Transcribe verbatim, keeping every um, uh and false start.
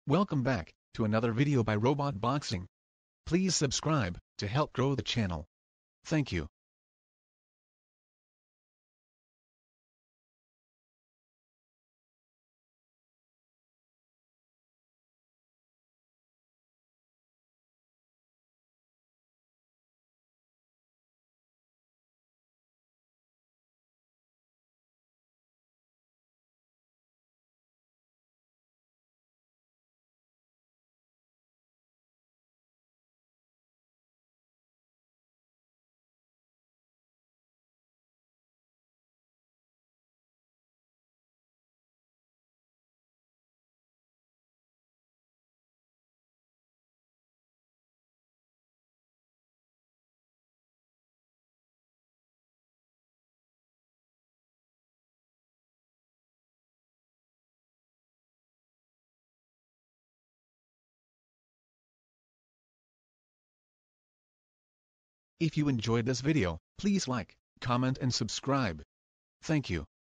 Welcome back to another video by Robot Boxing. Please subscribe to help grow the channel. Thank you. If you enjoyed this video, please like, comment and subscribe. Thank you.